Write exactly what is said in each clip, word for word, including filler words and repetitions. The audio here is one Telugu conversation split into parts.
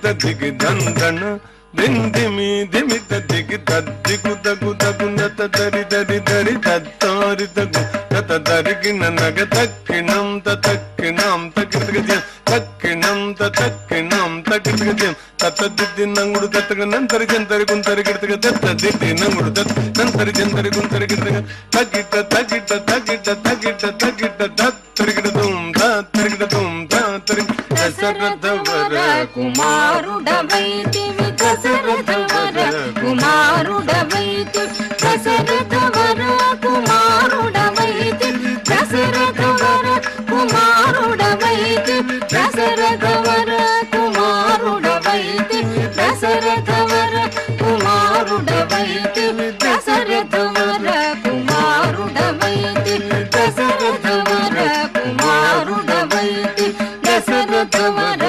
దిగి దందన దిందిమి దిమిత దిగి తద్దిగు తగు తగునత దరి దరి దరి తత్తారి తగు తత దరిగిన నగ తక్కినం తక్కినాం తక్కిన తక్కినం తక్కినాం తక్కిన తత దిద్ది నంగుడు తత్తగ నంతరి జంతరి గుంతరి గిడతగ తత్త దిద్ది నంగుడు తత్ నంతరి జంతరి గుంతరి గిడతగ తగిట తగిట తగిట తగిట తగిట తత్తరిగిడ తుం తత్తరిగిడ తుం తత్తరి దశరథ వర కుమారుడవైతివి దశరథ వర కుమారుడవైతి దశరథ వర కుమారుడవైతి దశరథ వర కుమారుడవైతి దశరథ వర కుమారుడవైతి దశరథ వర కుమారుడవైతి దశరథ వర కుమారుడవైతి దశరథ వర కుమారుడవైతి దశరథ వర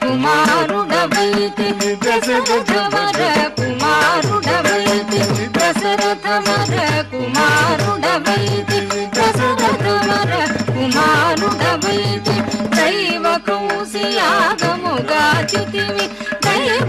కుమారుడవైతి దశరథ వర కుమారుడవైతి దశరథ వర కుమారుడవైతి దశరథ వర కుమారుడవైతి దైవ కౌశియాగముగాచితివి దైవ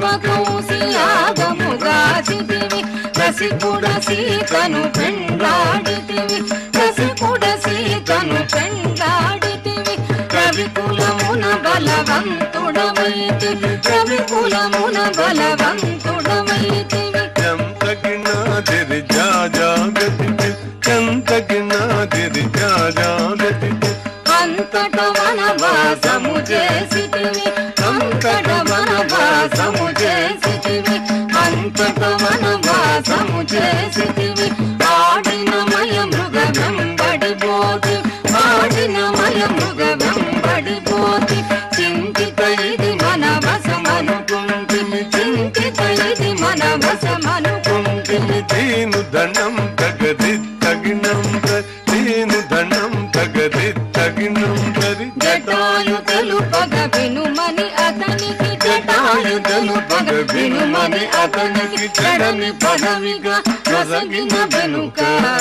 కౌశియాగముగాచితివి రసికుడ సీతను పెండ్లాడితివి రసికుడ సీతను పెండ్లాడితివి కవికులమున బలవంతుడవైతివి కవికులమున బలవంతుడవైతివి చంతగినాదిరి జాజాగతివి చంతగినాదిరి జాజాగతివి అంతట వనవాసము చేసితివి అంతట వనవాసము చేసితివి అంతట వనవాసము చేసితివి ఆడిన మయ మృగ వెంబడిపోతి ఆడిన మయ మృగ వెంబడిపోతి చింతిత ఇది మన వశమనుకుంటిమి చింతిత ఇది మన వశమనుకుంటిమి తీను ధనం తగది తగినం తీను ధనం తగది తగినం తరి జటాయు తెలుపగ వినుమని అతనికి జటాయు తెలుపగ వినుమని అతనికి చెడని పదవిగా నొసగిన వెనుక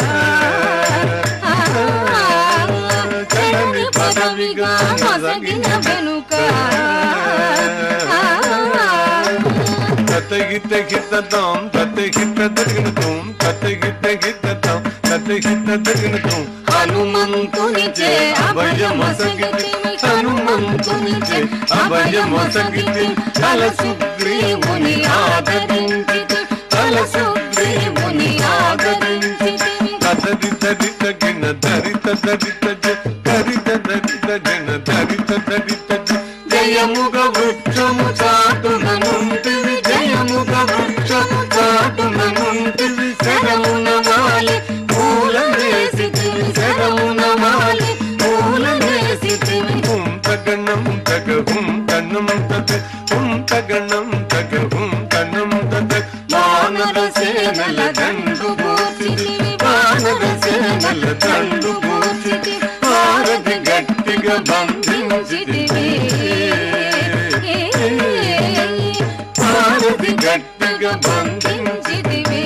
చెడని పదవిగా నొసగిన వెనుక తతగిత హితతాం తతగిత తగినతాం తతగిత హితతాం తతగిత తగినతాం హనుమంతునిచే అభయమొసగితివి హనుమంతునిచే అభయమొసగితివి తల సుగ్రీవుని ఆదరించితి తల సుగ్రీవుని ఆదరించితివి తదరి తరి తగిన దరిత దరిత దరిత దరిత జన దరిత దరిత జయముగ వృక్షము చాటుననుంటివి జయముగ వృక్షము చాటుననుంటివి శరమున వాలి పూల వేసితివి శరమున వాలి పూల వేసితివి హుం తగణం తగ హుం తన్నం తగ హుం తగణం తగ హుం తన్నం తగ వానర సేనల దండు పూర్చితివి వానర సేనల దండు పూర్చితివి భారతి గట్టిగా బంధించితివి భారతి గట్టిగా బంధించితివి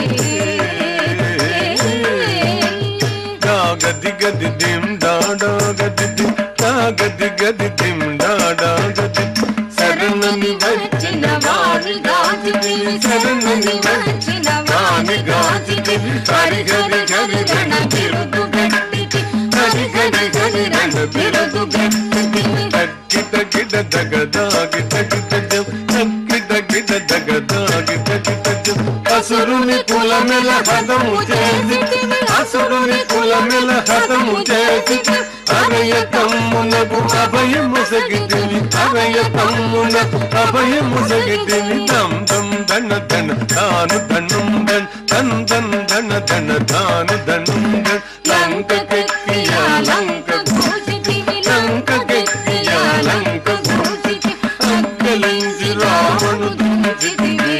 గది గది దిం డాడా గది దిం గది గది దిం డాడా గది శరణని వచ్చిన వారి గాచితివి శరణని వచ్చిన వారి గాచితివి హరి హరి హరి రణ బిరుదు గట్టితి హరి హరి హరి రణ బిరుదు గట్టితివి తగ్గిట గిట దగదాగి తగిట తగ్గిట గిట దగదాగి తగిట అసురుని కులమెల హతము చేసితివి అసురుని కులమెల హతము చేసితివి అభయ తమ్మునకు అభయము సగితివి అభయ తమ్మునకు అభయము సగితివి తం తం ధన ధన తాను ధనం ధన్ తన్ తన్ ధన ధన తాను ధనం ధన్ లంక కెక్కియా లంక గూచితివి లంక కెక్కియా లంక గూచితి అక్కలించి రావణు దుంచితివి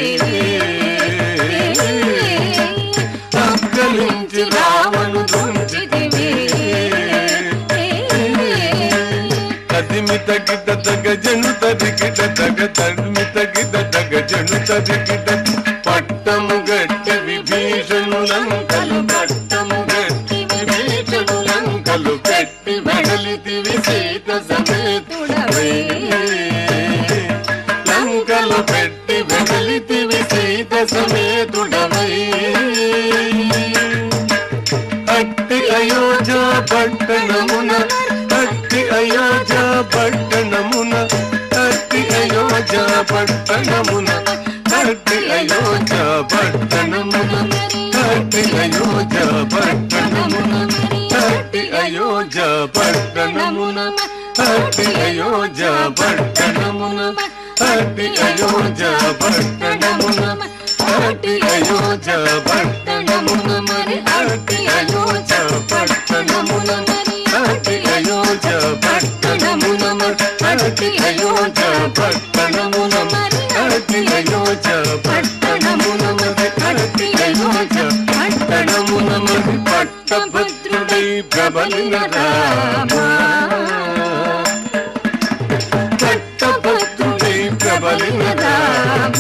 అక్కలించి రావణు దుంచితివి తదిమిత గిట తగ జను తది గిట తగ తదిమిత గిట తగ జను తది గిట పట్టము గట్టి విభీషణు లంకలు పట్టము గట్టి విభీషణు లంకలు పెట్టి వెడలితివి సీత సమేతుడవై లంకలు పెట్టి పట్టణమున కట్టి అయోధ్య పట్టణమున కట్టి అయోధ్య పట్టణమున కట్టి అయోధ్య పట్టణమున కట్టి అయోధ్య పట్టణమున కట్టి అయోధ్య పట్టణమున కట్టి అయోధ్య పట్టణమున మరి కట్టి అయోధ్య పట్టణమున మరి కట్టి అయోధ్య పట్టణమున కట్టి అయోధ్య పట్టణమున మరి కట్టి అయోధ్య పట్టణమున మరి కట్టి అయోధ్య పట్టణమున మరి పట్టభద్రుడై ప్రబలిన రామ పట్టభద్రుడై ప్రబలిన రామ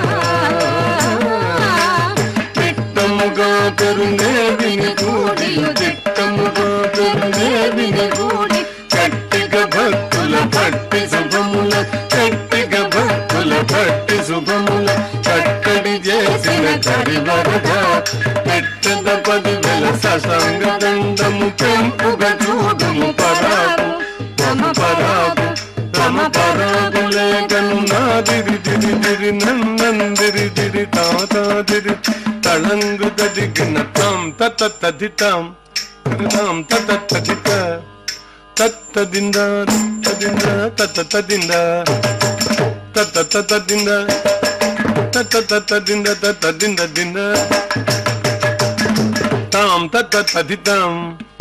తిట్టముగా పెరునే విని కూడి తిట్టముగా పెరునే విని కూడి కట్టిగా భక్తుల పట్టి శుభముల కట్టిగా భక్తుల పట్టి శుభముల కట్టడి చేసిన కరివరద పెట్టద పదివేల ససంగ దండము పెంపుగా చూడుము పరాగు తమ పరాగు తమ పరాగులేగను నాదిరి దిరి దిరి నందిరి దిరి తాతాదిరి తళంగు దదిగిన తాం తత తదితాం తాం తత తదిత తత్తదింద తదింద తత తదింద తత తదింద తత తదింద తదింద దింద తాం తత తదితాం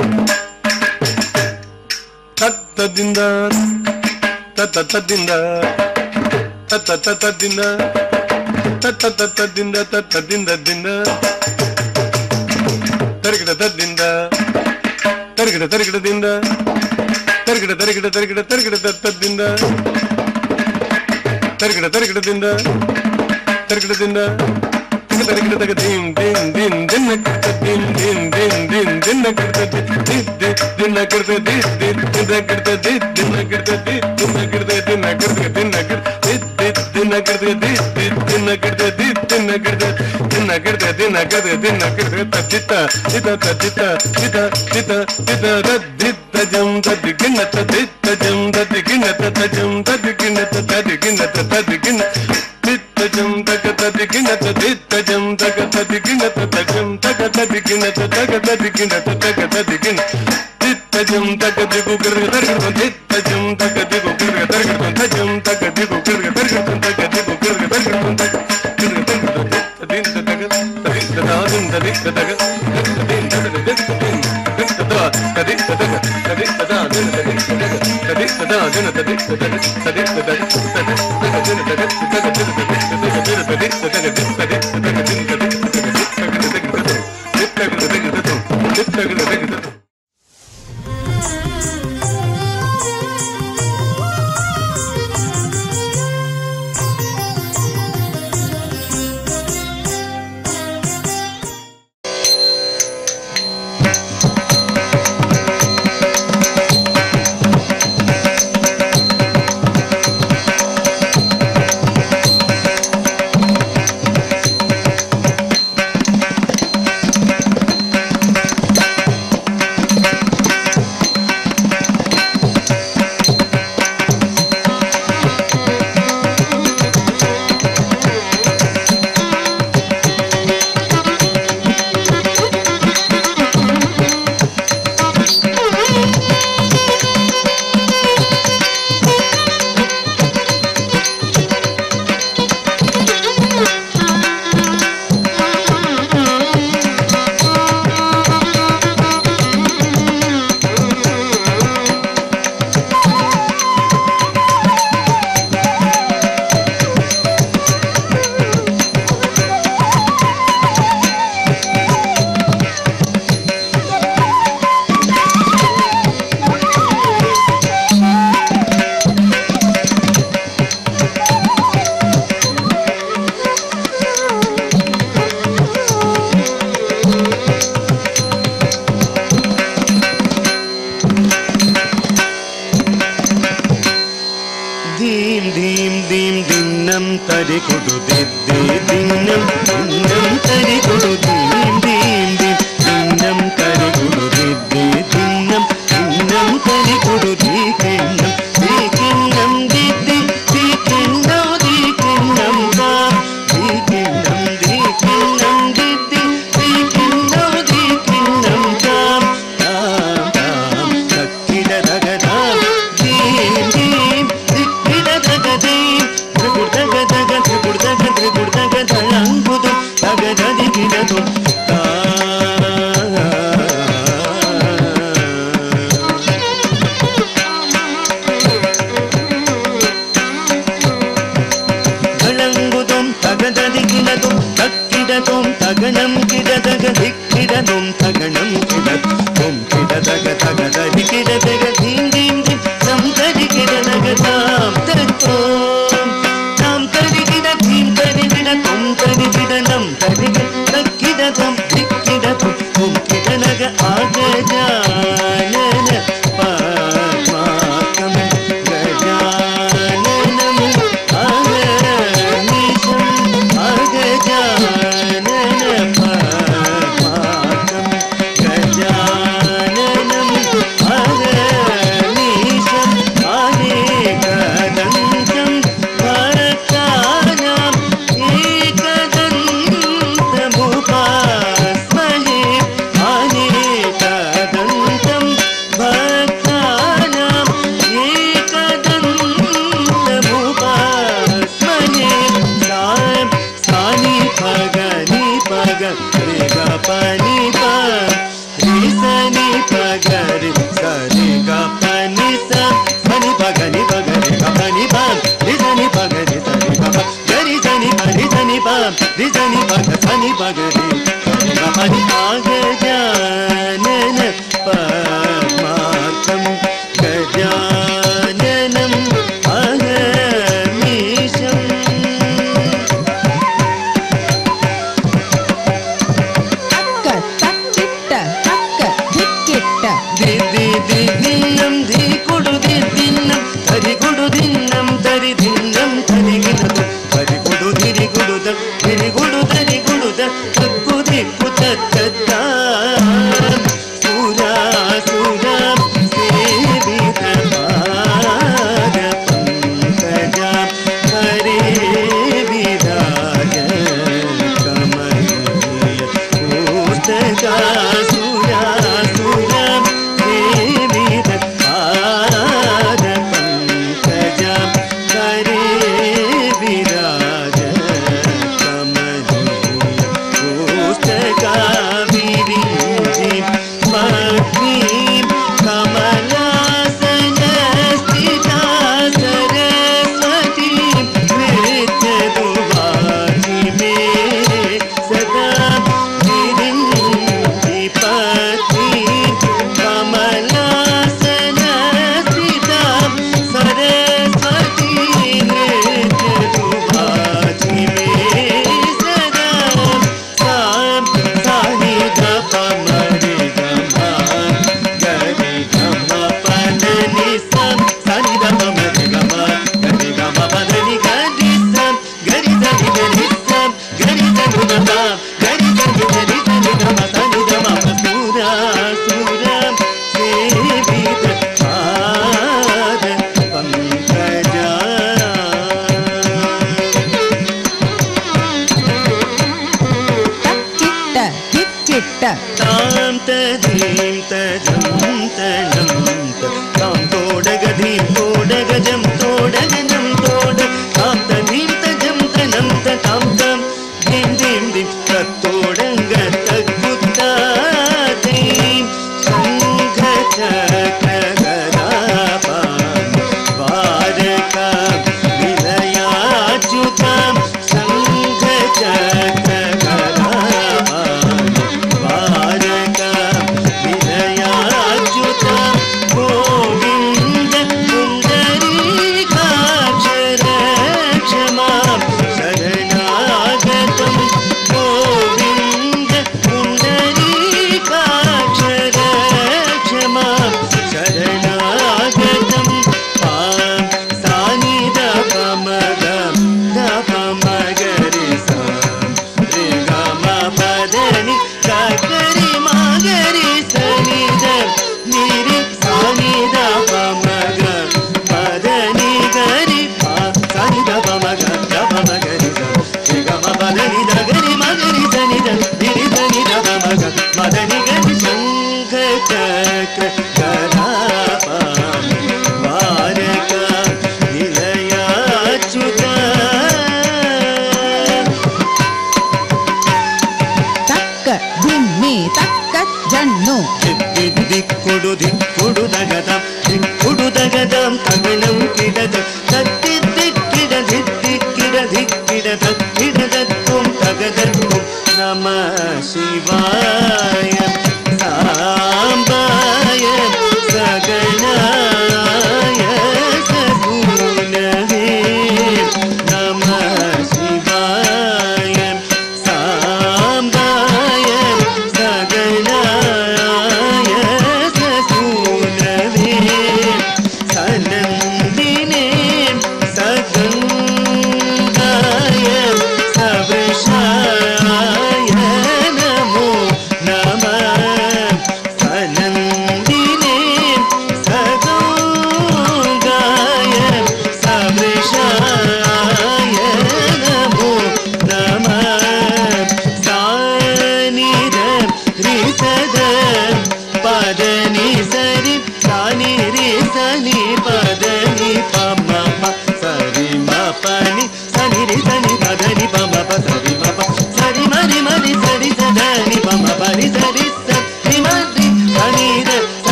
తత్తదింద తత తదింద తత తదింద తత తదింద తదింద దింద తరిగిడ తదింద తరిగిడ తరిగిడ దింద తరిగిడ తరిగిడ తరిగిడ తరిగిడ తదింద తరిగిడ తరిగిడ దింద తరిగిడ దింద తరిగిడ తగ దిం దిం దిం దిన్న కృత దిం దిం దిం దిం దిన్న కృత ది ది దిన్న కృత ది ది దిన్న కృత ది దిన్న కృత ది దిన్న కృత దిన్న కృత దిన్న కృత ది ది దిన్న కృత ది ది దిన్న కృత ది దిన్న కృత దిన్న కృత దిన్న కృత దిన్న కృత తదిత ఇద తదిత ఇద ఇద ఇద రద్దిత జం దదిగిన తదిత జం దదిగిన తజం దదిగిన తదిగిన తదిగిన తిత్తజం తగ తదిగిన తిత్తజం తగ తదిగిన తజం తగ తదిగిన తగ తదిగిన తగ తదిగిన తిత్తజం తగ దిగు గిర్గ దర్గం తిత్తజం తగ దిగు గిర్గ దర్గం తజం తగ దిగు గిర్గ దర్గం తగ దిగు గిర్గ దర్గం తగ గిర్గ దర్గం తదిన తగ తదిన దాదిన తదిన తగ తదిన తగ తదిన తదిన తగ తదిన దాదిన తదిన తగ తదిన దాదిన తదిన తగ తదిన తగ తదిన తగ tari kudu diddi dinnam dinnam tari kudu dim dim dim dinnam tari kudu diddi dinnam dinnam tari kudu dikinnam dikinnam diddi dikinnam di తగణం కిడ ఓం కిడ దగ దగ దరి కిడ దగ ధీం ధీం ధీం నం తరి కిడ నగ తాం తతో తాం తరి కిడ ధీం తరి కిడ తం తరి కిడ నం తరి కిడ కిడ తం ధిక్ కిడ తం ఓం కిడ నగ ఆగజానన పద్మాకం గజాననం అగణీశం అగజానన పద్మాకం గజాననం అగణీశం అనేకదంతం భక్తానాం ఏకదంతముపాస్మహే అనేకదంతం భక్తానాం ఏకదంతముపాస్మహే సాం సాని పగని పగ రే గ పని ప రే సని పగ రే సని గ పని స సని పగని పగ రే గ పని ప రే సని పగ రే సని గ ప గరి సని ప రే సని ప రే సని పగ సని పగ రే సని గ పని ఆగజానన పద్మాకం గజాననం అహర్నిశం తక్క తక్కిట్ట తక్క ధిక్కిట్ట ది ది ది దిన్నం ధి కుడు ది దిన్నం తరి కుడు దిన్నం తరి దిన్నం తరి గినదు తరి కుడు దిరి కుడు ద దిరి కుడు తరి కుడు ద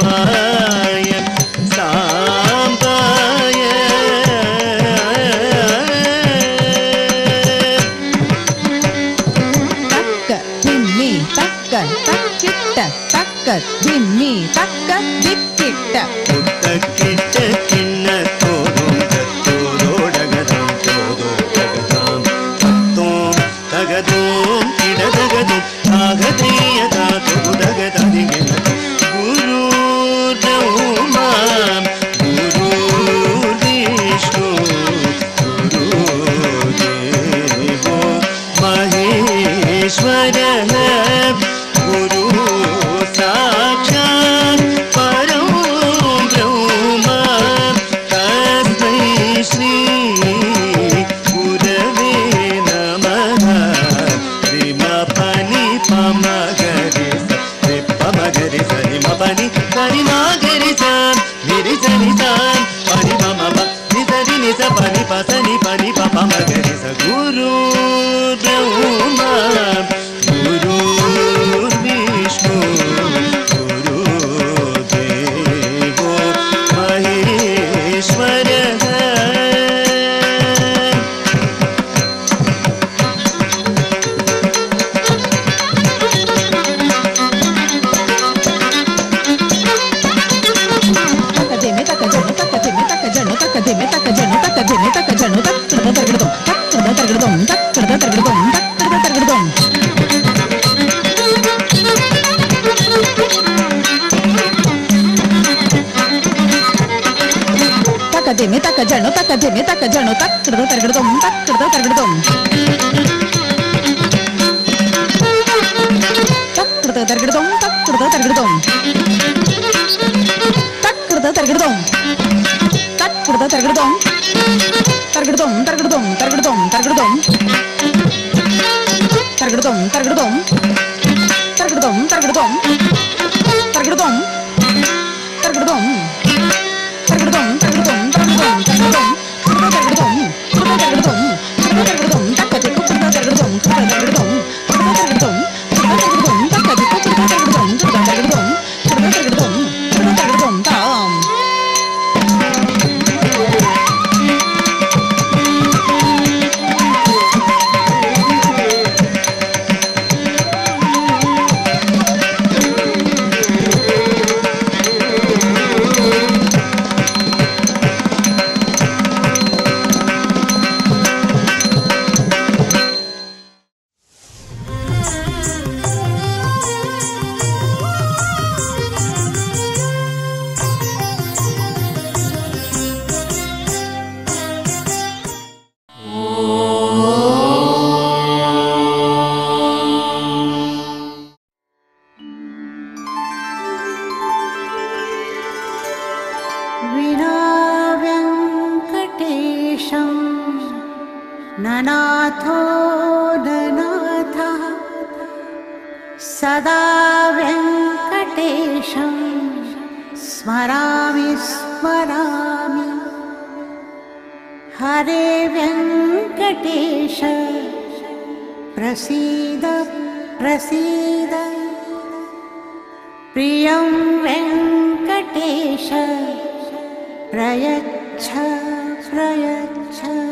साम्बाय साम्बाय तक्क धिम्मी तक्क तक्किट्ट तक्क धिम्मी तक्क दिक्किट्ट तक्किट्ट किन्न तोदों तत्तोदोडगदं तोदोडगदं तत्तों तगदों किडदगदों तागदीयता तोदगददिगिन गुरु ब्रह्मा गुरु विष्णु गुरु देवो महेश्वरः गुरु साक्षात् परं ब्रह्म तस्मै श्री गुरवे नमः रिमपनि पमगरि पमगरि सरि मपनि सरि मगरि स निरि सनि स पनि पम नि सरि नि स पनि प सनि पनि प पमगरि स गुरु ब्रह्मा गुरु विष्णु गुरु देवो महेश्वरः Takademi takajano takademi takajano takrada targadom takrada targadom takrada targadom takrada targadom takrada targadom takrada targadom targadom targadom targadom targadom targadom targadom targadom targadom targadom targadom targadom targadom targadom targadom targadom targadom targadom takati ko targadom targadom targadom targadom takati ko targadom targadom targadom targadom tam ननाथो ननाथः सदा वेङ्कटेशं स्मरामि स्मरामि हरे वेङ्कटेश प्रसीद प्रसीद प्रियं वेङ्कटेश प्रयच्छ प्रयच्छ